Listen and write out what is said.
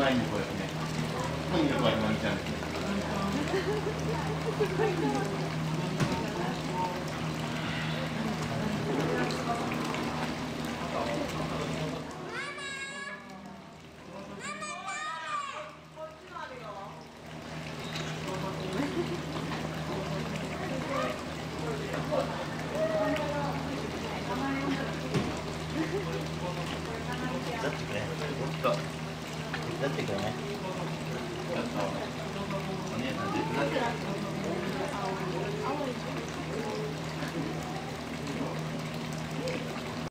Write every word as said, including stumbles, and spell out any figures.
ないんでこれね。とにかくは今見ちゃうんですね。 だってね、だってくれね。 ちょっとお姉さん手伝って。